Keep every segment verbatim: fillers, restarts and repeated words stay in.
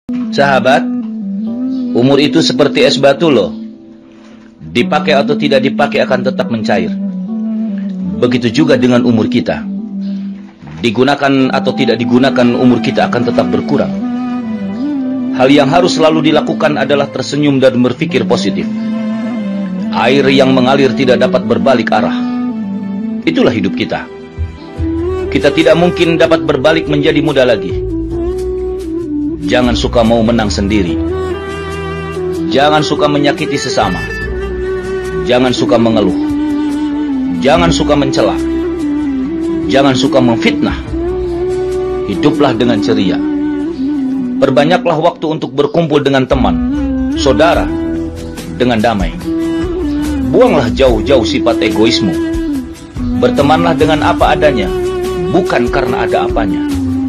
Sahabat, umur itu seperti es batu loh. Dipakai atau tidak dipakai akan tetap mencair. Begitu juga dengan umur kita. Digunakan atau tidak digunakan, umur kita akan tetap berkurang. Hal yang harus selalu dilakukan adalah tersenyum dan berpikir positif. Air yang mengalir tidak dapat berbalik arah. Itulah hidup kita. Kita tidak mungkin dapat berbalik menjadi muda lagi. Jangan suka mau menang sendiri. Jangan suka menyakiti sesama. Jangan suka mengeluh. Jangan suka mencela. Jangan suka memfitnah. Hiduplah dengan ceria. Perbanyaklah waktu untuk berkumpul dengan teman, saudara, dengan damai. Buanglah jauh-jauh sifat egoisme. Bertemanlah dengan apa adanya, bukan karena ada apanya.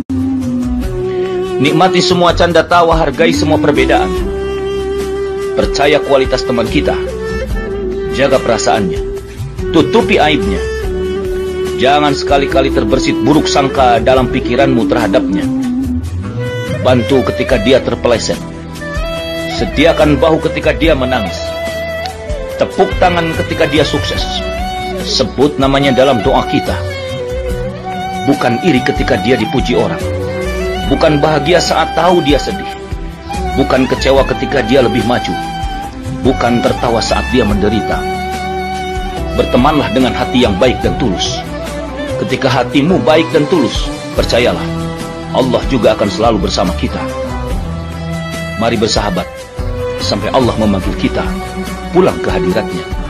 Nikmati semua canda tawa, hargai semua perbedaan. Percaya kualitas teman kita. Jaga perasaannya. Tutupi aibnya. Jangan sekali-kali terbersit buruk sangka dalam pikiranmu terhadapnya. Bantu ketika dia terpeleset. Sediakan bahu ketika dia menangis. Tepuk tangan ketika dia sukses. Sebut namanya dalam doa kita. Bukan iri ketika dia dipuji orang. Bukan bahagia saat tahu dia sedih. Bukan kecewa ketika dia lebih maju. Bukan tertawa saat dia menderita. Bertemanlah dengan hati yang baik dan tulus. Ketika hatimu baik dan tulus, percayalah, Allah juga akan selalu bersama kita. Mari bersahabat, sampai Allah memanggil kita pulang ke hadiratnya.